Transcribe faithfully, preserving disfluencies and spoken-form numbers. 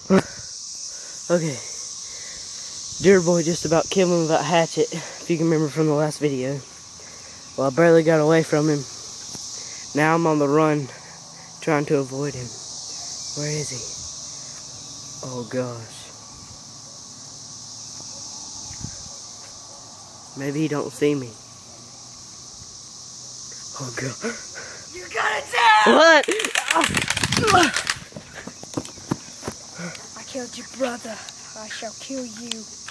Okay. Deer boy just about killed him with that hatchet, if you can remember from the last video. Well, I barely got away from him. Now I'm on the run, trying to avoid him. Where is he? Oh gosh. Maybe he don't see me. Oh god. You got it down! What? I killed your brother. I shall kill you.